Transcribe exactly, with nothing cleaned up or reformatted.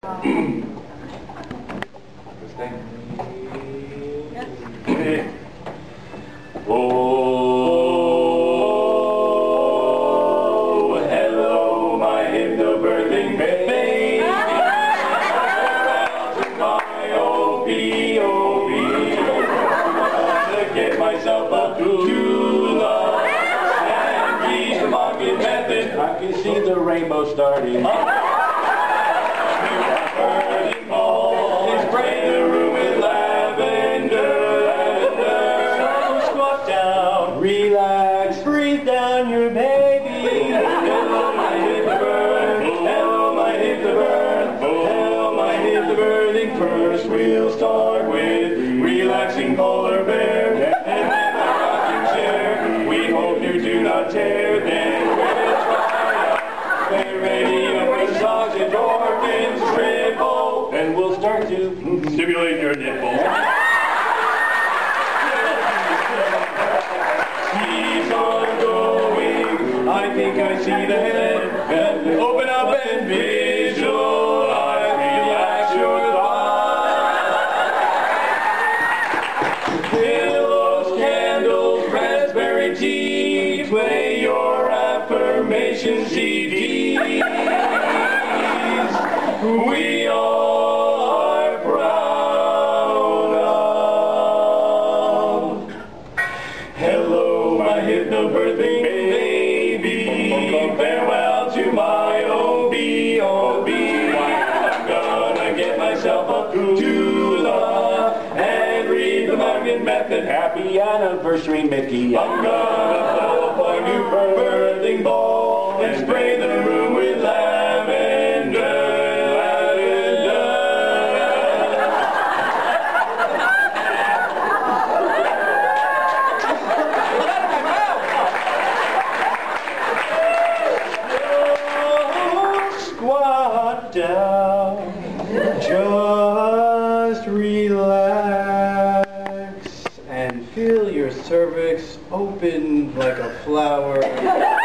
Oh, hello, my hypnobirthing baby. My O B O B. To get myself a doula and use the Mongan method. I can see the rainbow starting. Spray the room with lavender. Relax, breathe down your baby. Hello, my hypnobird. Hello, my hypnobird. Hello, my hypnobirthing. First, we'll start with relaxing polar bear, and then a rocking chair. We hope you do not tear. Then we'll try out the radio massage endorphins triple, and we'll start to stimulate your nipples. I think I see the head. Open up and visualize. Relax your thighs. Pillows, candles, raspberry tea. Play your affirmation C Ds. We all are proud of. Hello, my hypnobirthing baby. Farewell to my O B O B. I'm gonna get myself a doula and read the Mongan method. Happy anniversary, Mickey. I'm gonna blow up a new birthing ball and spray the room with lavender. Squat down, just relax, and feel your cervix open like a flower.